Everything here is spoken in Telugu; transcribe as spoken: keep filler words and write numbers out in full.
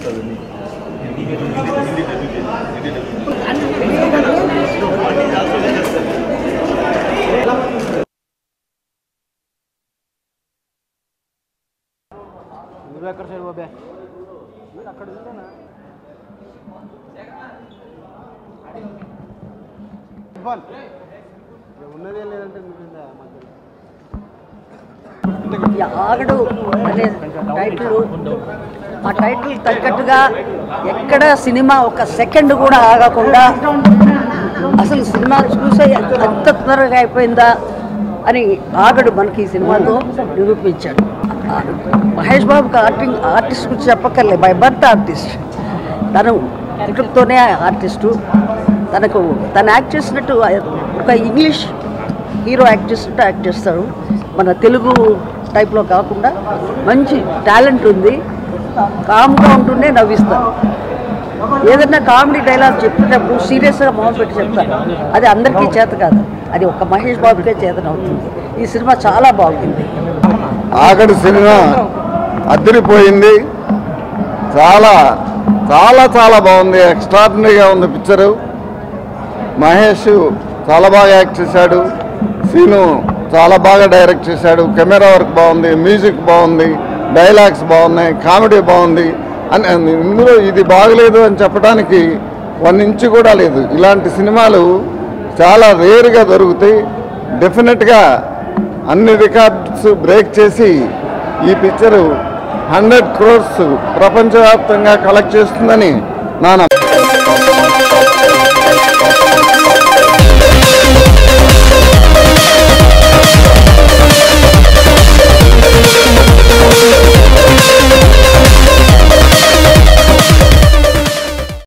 నువ్వు ఎక్కడ సైడ్ బాబే అక్కడ ఉంటానా ఉన్నదే లేదంటే ఆగడు అనే టైటిల్ ఆ టైటిల్ తగ్గట్టుగా ఎక్కడ సినిమా ఒక సెకండ్ కూడా ఆగకుండా అసలు సినిమా చూసే అంత తొందరగా అయిపోయిందా అని ఆగడు మనకి ఈ సినిమాతో నిరూపించాడు. మహేష్ బాబుకి ఆర్టింగ్ ఆర్టిస్ట్ గురించి చెప్పక్కర్లే, బై బర్త్ ఆర్టిస్ట్. తను పుట్టుకతోనే ఆర్టిస్టు. తనకు తను యాక్ట్ చేసినట్టు ఒక ఇంగ్లీష్ హీరో యాక్ట్ చేసినట్టు యాక్ట్ చేస్తాడు. మన తెలుగు టైప్లో కాకుండా మంచి టాలెంట్ ఉంది. కామ్గా ఉంటుండే నవ్విస్తాను. ఏదన్నా కామెడీ డైలాగ్ చెప్పేటప్పుడు సీరియస్గా మొహం పెట్టి చెప్తాను. అది అందరికీ చేత కాదు, అది ఒక మహేష్ బాబుకే చేతనవుతుంది. ఈ సినిమా చాలా బాగుంది. ఆగడు సినిమా అదిరిపోయింది. చాలా చాలా చాలా బాగుంది. ఎక్స్ట్రాడినరీగా ఉంది పిక్చరు. మహేష్ చాలా బాగా యాక్ట్ చేశాడు. సీను చాలా బాగా డైరెక్ట్ చేశాడు. కెమెరా వర్క్ బాగుంది, మ్యూజిక్ బాగుంది, డైలాగ్స్ బాగున్నాయి, కామెడీ బాగుంది. అని ఇందులో ఇది బాగలేదు అని చెప్పడానికి వన్ ఇంచు కూడా లేదు. ఇలాంటి సినిమాలు చాలా రేరుగా దొరుకుతాయి. డెఫినెట్గా అన్ని రికార్డ్స్ బ్రేక్ చేసి ఈ పిక్చరు హండ్రెడ్ క్రోర్స్ ప్రపంచవ్యాప్తంగా కలెక్ట్ చేస్తుందని నా